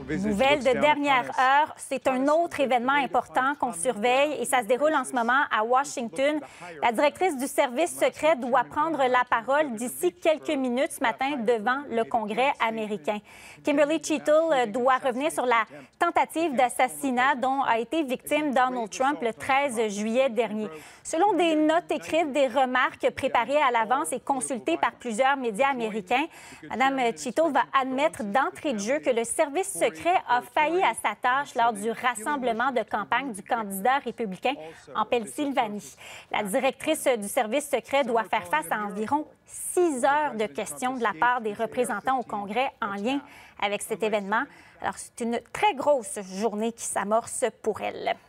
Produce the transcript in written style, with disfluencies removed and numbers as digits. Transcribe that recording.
Nouvelle de dernière heure, c'est un autre événement important qu'on surveille et ça se déroule en ce moment à Washington. La directrice du service secret doit prendre la parole d'ici quelques minutes ce matin devant le Congrès américain. Kimberly Cheatle doit revenir sur la tentative d'assassinat dont a été victime Donald Trump le 13 juillet dernier. Selon des notes écrites, des remarques préparées à l'avance et consultées par plusieurs médias américains, Mme Cheatle va admettre d'entrée de jeu que le service secret a failli à sa tâche lors du rassemblement de campagne du candidat républicain en Pennsylvanie. La directrice du service secret doit faire face à environ 6 heures de questions de la part des représentants au Congrès en lien avec cet événement. Alors, c'est une très grosse journée qui s'amorce pour elle.